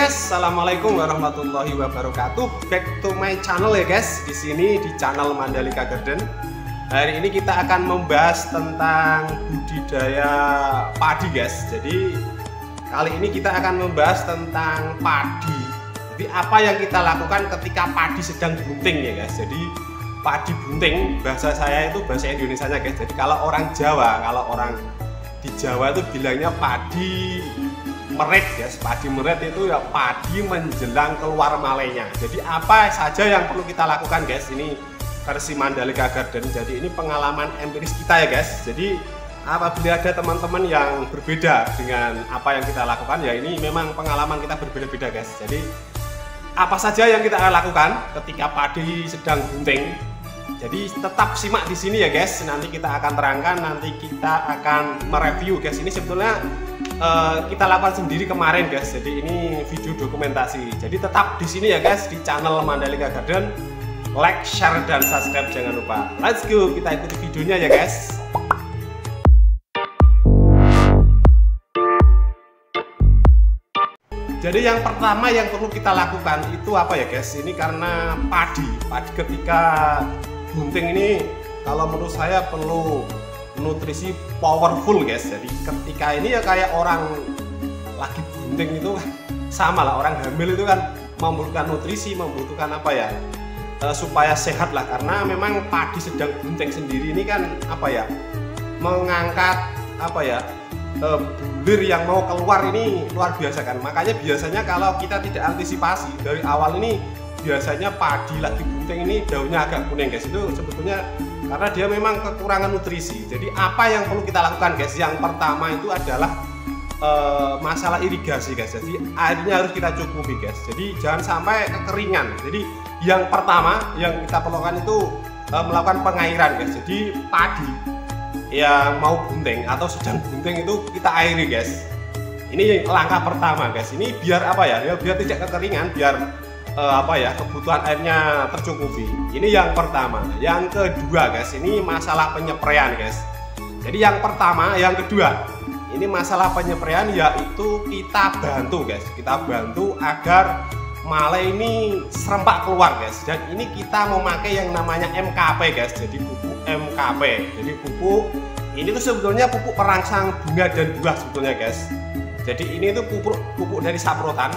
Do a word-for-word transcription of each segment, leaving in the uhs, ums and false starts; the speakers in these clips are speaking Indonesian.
guys, assalamualaikum warahmatullahi wabarakatuh. Back to my channel ya guys. Di sini di channel Mandalika Garden. Hari ini kita akan membahas tentang budidaya padi guys. Jadi kali ini kita akan membahas tentang padi. Jadi apa yang kita lakukan ketika padi sedang bunting ya guys. Jadi padi bunting, bahasa saya itu bahasa Indonesianya guys. Jadi kalau orang Jawa, kalau orang di Jawa itu bilangnya padi meret guys. Padi meret itu ya padi menjelang keluar malainya. Jadi apa saja yang perlu kita lakukan guys, ini versi Mandalika Garden. Jadi ini pengalaman empiris kita ya guys. Jadi apabila ada teman-teman yang berbeda dengan apa yang kita lakukan, ya ini memang pengalaman kita berbeda-beda guys. Jadi apa saja yang kita lakukan ketika padi sedang bunting. Jadi tetap simak di sini ya guys. Nanti kita akan terangkan, nanti kita akan mereview guys. Ini sebetulnya uh, kita lakukan sendiri kemarin guys. Jadi ini video dokumentasi. Jadi tetap di sini ya guys di channel Mandalika Garden. Like, share, dan subscribe jangan lupa. Let's go, kita ikuti videonya ya guys. Jadi yang pertama yang perlu kita lakukan itu apa ya guys? Ini karena padi, padi ketika bunting ini kalau menurut saya perlu nutrisi powerful guys. Jadi ketika ini ya kayak orang lagi bunting itu sama lah, orang hamil itu kan membutuhkan nutrisi, membutuhkan apa ya, e, supaya sehat lah. Karena memang padi sedang bunting sendiri ini kan apa ya, mengangkat apa ya, e, bulir yang mau keluar ini luar biasa kan. Makanya biasanya kalau kita tidak antisipasi dari awal ini, biasanya padi lagi bunting ini daunnya agak kuning guys. Itu sebetulnya karena dia memang kekurangan nutrisi. Jadi apa yang perlu kita lakukan guys? Yang pertama itu adalah e, masalah irigasi guys. Jadi airnya harus kita cukupi guys. Jadi jangan sampai kekeringan. Jadi yang pertama yang kita perlukan itu e, melakukan pengairan guys. Jadi padi yang mau bunting atau sedang bunting itu kita airi guys. Ini langkah pertama guys. Ini biar apa ya? Ya biar tidak kekeringan, biar Uh, apa ya, kebutuhan airnya tercukupi. Ini yang pertama. Yang kedua guys, ini masalah penyepraian guys. Jadi yang pertama, yang kedua, ini masalah penyepraian, yaitu kita bantu guys. Kita bantu agar malai ini serempak keluar guys. Dan ini kita memakai yang namanya M K P guys. Jadi pupuk M K P. Jadi pupuk ini tuh sebetulnya pupuk perangsang bunga dan buah sebetulnya guys. Jadi ini tuh pupuk pupuk dari saprotan.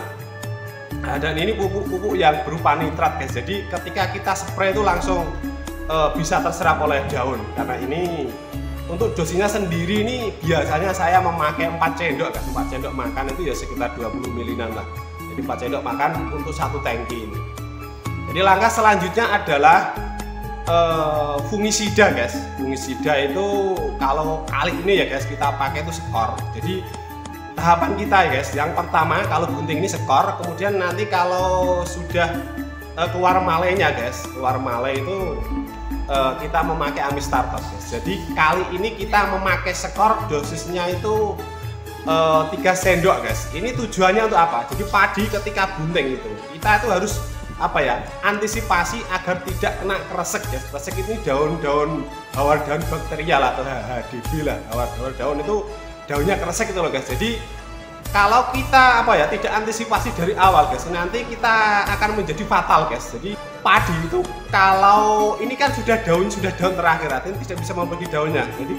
Nah, dan ini pupuk-pupuk yang berupa nitrat guys. Jadi ketika kita spray itu langsung e, bisa terserap oleh daun. Karena ini untuk dosinya sendiri ini biasanya saya memakai empat sendok kan. empat sendok makan itu ya sekitar dua puluh milinan lah. Jadi empat sendok makan untuk satu tangki ini. Jadi langkah selanjutnya adalah e, fungisida guys. Fungisida itu kalau kali ini ya guys kita pakai itu skor. Jadi tahapan kita ya guys, yang pertama kalau bunting ini skor, kemudian nanti kalau sudah uh, keluar malainya guys, keluar malai itu uh, kita memakai Amistartos guys. Jadi kali ini kita memakai skor, dosisnya itu uh, tiga sendok guys. Ini tujuannya untuk apa? Jadi padi ketika bunting itu kita itu harus apa ya, antisipasi agar tidak kena kresek guys. Kresek ini daun-daun, hawar daun bakterial atau H D B lah, hawar daun itu daunnya kresek itu loh guys. Jadi kalau kita apa ya, tidak antisipasi dari awal guys, nanti kita akan menjadi fatal guys. Jadi padi itu kalau ini kan sudah daun sudah daun terakhir, artinya tidak bisa membagi daunnya. Jadi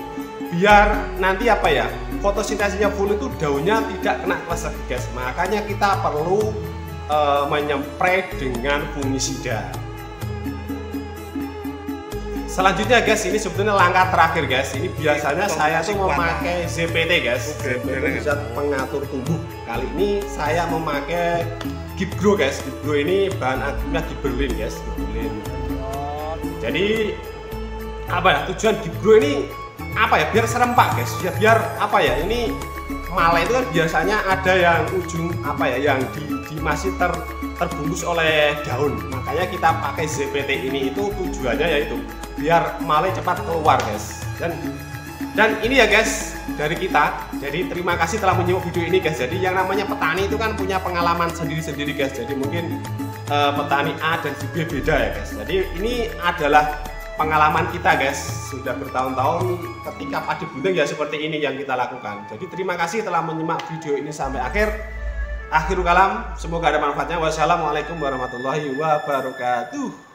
biar nanti apa ya, fotosintesisnya full itu daunnya tidak kena kresek guys. Makanya kita perlu e, menyemprei dengan fungisida. Selanjutnya guys, ini sebetulnya langkah terakhir guys. Ini biasanya saya tuh memakai Z P T guys, Z P T zat pengatur tumbuh. Kali ini saya memakai Gibgrow guys. Gibgrow ini bahan aktifnya gibberellin guys, gibberellin. Jadi apa ya, tujuan Gibgrow ini apa ya, biar serempak guys. Ya biar apa ya, ini malai itu kan biasanya ada yang ujung apa ya, yang di, di masih ter, terbungkus oleh daun. Makanya kita pakai Z P T ini, itu tujuannya yaitu biar malai cepat keluar guys. Dan dan ini ya guys dari kita. Jadi terima kasih telah menyimak video ini guys. Jadi yang namanya petani itu kan punya pengalaman sendiri-sendiri guys. Jadi mungkin uh, petani A dan si B beda ya guys. Jadi ini adalah pengalaman kita guys, sudah bertahun-tahun ketika padi bunting ya seperti ini yang kita lakukan. Jadi terima kasih telah menyimak video ini sampai akhir. Akhirul kalam, semoga ada manfaatnya. Wassalamualaikum warahmatullahi wabarakatuh.